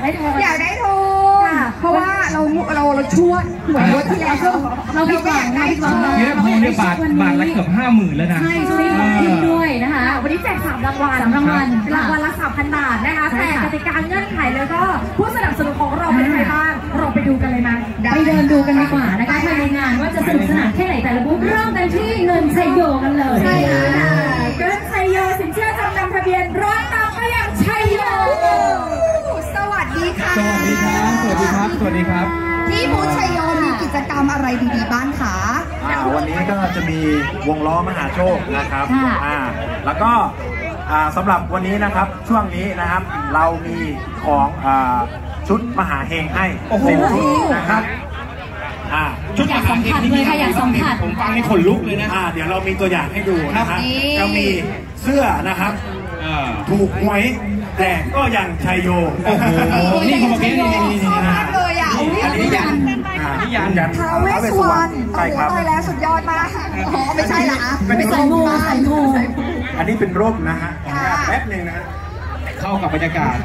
ได้ทองเพราะว่าเราช่วยหวยที่แล้วเราไม่อยากได้ทองเยอะพอเนี่ยบาทละเกือบ50,000แล้วนะใช่ช่วงนี้ของขึ้นด้วยนะคะวันนี้แจก3 รางวัลรางวัลละ 3,000 บาทนะคะแต่กติกาเงื่อนไขแล้วก็ผู้สนับสนุนของเราเป็นใครบ้างเราไปดูกันเลยนะไปเดินดูกันดีกว่านะคะภายในงานว่าจะสนุกสนานแค่ไหนแต่ละบูธเริ่มกันที่เงินชัยโยกันเลยใช่ค่ะเงินชัยโยสินเชื่อจำนำทะเบียนรถตามก็ยังชัยโยสวัสดีค่ะสวัสดีครับที่บูธชัยโยมีกิจกรรมอะไรดีๆบ้างคะวันนี้ก็จะมีวงล้อมหาโชคนะครับแล้วก็สำหรับวันนี้นะครับช่วงนี้นะครับเรามีของชุดมหาเฮงให้10 ชุดนะครับชุดอยากสัมผัสเลยค่ะอยากสัมผัสผมฟังให้ขนลุกเลยนะเดี๋ยวเรามีตัวอย่างให้ดูนะครับจะมีเสื้อนะครับถูกหวยแต่ก็ยังชัยโยนี่เขาบอกนี่เลยอ่ะนี่ยันท้าวเวสสุวรรณใช่ครับไปแล้วสุดยอดมากไม่ใช่ละไม่ใส่โมอันนี้เป็นร่มนะฮะแป๊บนึงนะเข้ากับบรรยากาศ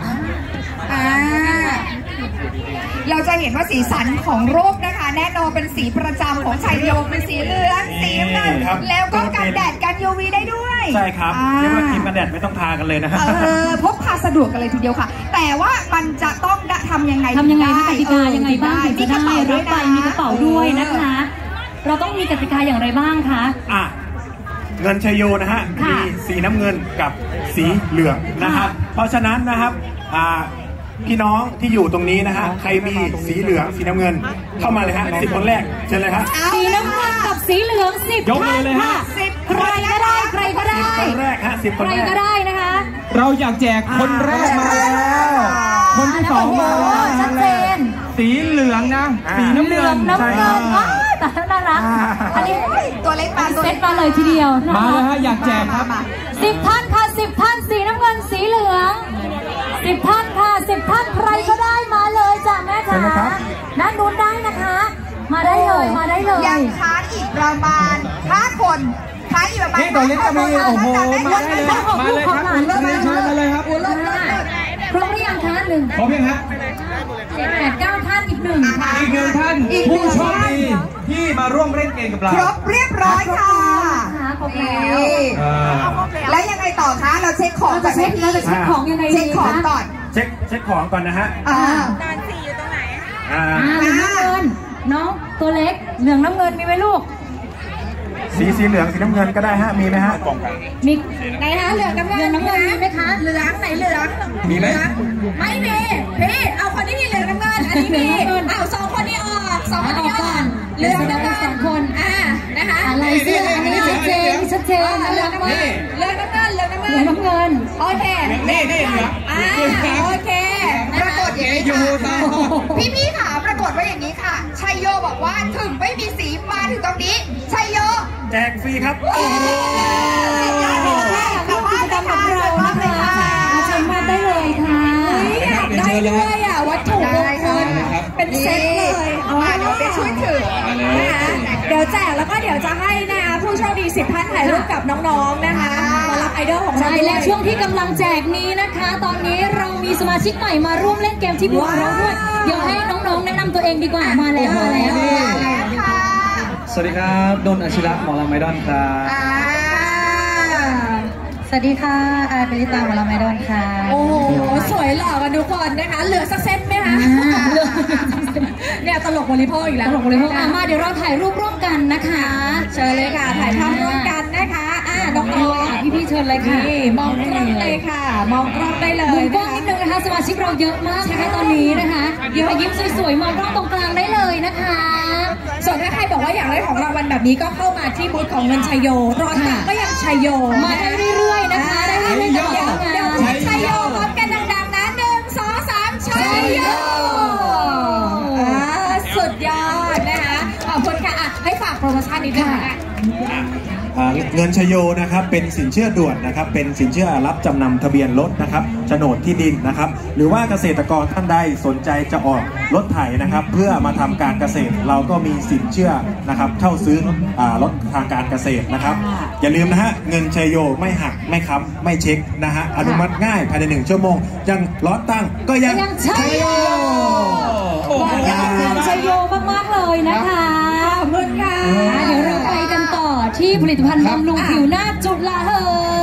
เราจะเห็นว่าสีสันของรูปนะคะแน่นอนเป็นสีประจำของชัยโยเป็นสีเหลืองสีน้ำเงินแล้วก็กันแดดกัน UV ได้ด้วยใช่ครับเรียกว่าครีมกันแดดไม่ต้องทากันเลยนะครับพกพาสะดวกกันเลยทีเดียวค่ะแต่ว่ามันจะต้องทำยังไงกติกายังไงบ้างจะได้รับไปมีกระเป๋าด้วยนะคะเราต้องมีกติกาอย่างไรบ้างคะเงินชัยโยนะฮะมีสีน้ำเงินกับสีเหลืองนะครับเพราะฉะนั้นนะครับพี่น้องที่อยู่ตรงนี้นะฮะใครมีสีเหลืองสีน้ำเงินเข้ามาเลยฮะ10 คนแรกเชิญเลยฮะสีน้ำเงินกับสีเหลือง10 ยกมือเลยฮะใครก็ได้คนแรกฮะ10 คนแรกก็ได้นะคะเราอยากแจกคนแรกมาแล้วคนที่2มาแล้วชัดเจนสีเหลืองนะสีน้ำเงินแต่น่ารักอันนี้ตัวเล็กมาเซตมาเลยทีเดียวมาเลยฮะอยากแจกครับ 10 ท่านค่ะ10 ท่านสีน้ำเงินสีเหลือง10 ท่านค่ะ10 ท่านใครก็ได้มาเลยจ้ะแม่จ๋าด้านนู้นได้นะคะมาได้เลยยังค้างอีกประมาณ5 คนค้างอีกประมาณนี่ตัวเล็กก็มีโอ้โหมาเลยครับมาเลยครับมาเลยครับครบหรือยังคะ1 ครบยังฮะ 8 9 ท่านอีก1ค่ะอีก1 ท่านผู้โชคดีที่มาร่วมเล่นเกมกับเราครบเรียบร้อยค่ะแล้วยังไงต่อคะเราเช็คของก่อนเราจะเช็คของยังไงเช็คของก่อนเช็คของก่อนนะฮะตอนสีอยู่ตรงไหนเหลืองน้ำเงินน้องตัวเล็กเหลืองน้ำเงินมีไหมลูกสีเหลืองสีน้ำเงินก็ได้ฮะมีไหมฮะมีไหนฮะเหลืองน้ำเงินมีไหมคะเหลืองไหนเหลืองมีไหมไม่มีพี่เอาคนที่มีเหลืองน้ำเงินอันนี้มีเอา2 คนนี้ออก2 คนนี้ออกเหลืองน้ำเงิน2 คนนะคะอะไรเสื้ออันนี้ชัดเจนเหลืองน้ำเงินโอเคนี่เหลืองโอเคปรากฏอย่างนี้พี่ค่ะปรากฏว่าอย่างนี้ค่ะชัยโยบอกว่าถึงไม่มีสีมาถึงตรงนี้ชัยโยแจกฟรีครับแต่ว่าจะทำเรานะคะเชิญมาได้เลยค่ะได้ด้วยวัตถุมงคลเป็นเซตเลยเดี๋ยวไปช่วยถือนะคะเดี๋ยวแจกแล้วก็เดี๋ยวจะให้นะคะผู้โชคดี10 ท่านถ่ายรูปกับน้องๆนะคะมารับไอดอลของเราและช่วงที่กำลังแจกนี้นะคะตอนนี้เรามีสมาชิกใหม่มาร่วมเล่นเกมที่บูธเราด้วยเดี๋ยวให้น้องๆแนะนำตัวเองดีกว่ามาแล้วสวัสดีครับดนอาชิระหมอลำไมดอนครับสวัสดีค่ะอาเปริตาหมอลำไมดอนค่ะโอ้โหสวยหล่อกันทุกคนนะคะเหลือสักเซตไหมคะเนี่ยตลกบริโภคอีกแล้วตลกบริโภคมาเดี๋ยวเราถ่ายรูปร่วมกันนะคะเชิญเลยค่ะถ่ายภาพร่วมกันนะคะน้องๆพี่ๆเชิญเลยค่ะมองกล้องเลยค่ะมองกล้องได้เลยมองกล้องนิดนึงนะคะสมาชิกเราเยอะมากนะคะตอนนี้นะคะเดี๋ยวยิ้มสวยๆมองกล้องตรงกลางได้เลยนะคะส่วนถ้าใครบอกว่าอยากได้ของรางวัลแบบนี้ก็เข้ามาที่บูธของเงินชัยโยรอตังก็ยังชัยโยมาได้เรื่อยๆนะคะได้เรื่อยๆเดี๋ยวชัยโยพร้อมกันดังๆนะ1 2 3ชัยโยสุดยอดนะคะขอบคุณค่ะให้ฝากโปรโมชั่นนิดนึงค่ะเงินชโยนะครับเป็นสินเชื่อด่วนนะครับเป็นสินเชื่อรับจำนำทะเบียนรถนะครับโฉนดที่ดินนะครับหรือว่าเกษตรกรท่านใดสนใจจะออกรถไถนะครับเพื่อมาทำการเกษตรเราก็มีสินเชื่อนะครับเช่าซื้อรถทางการเกษตรนะครับอย่าลืมนะฮะเงินชโยไม่หักไม่ค้ำไม่เช็คนะฮะอนุมัติง่ายภายใน1 ชั่วโมงยังร้อนตั้งก็ยังชโยบอกเงินชโยมากๆเลยนะคะขอบคุณค่ะเดี๋ยวเราไปกันต่อที่ผลิตภัณฑ์บำรุงผิวหน้าจุฬาเฮ้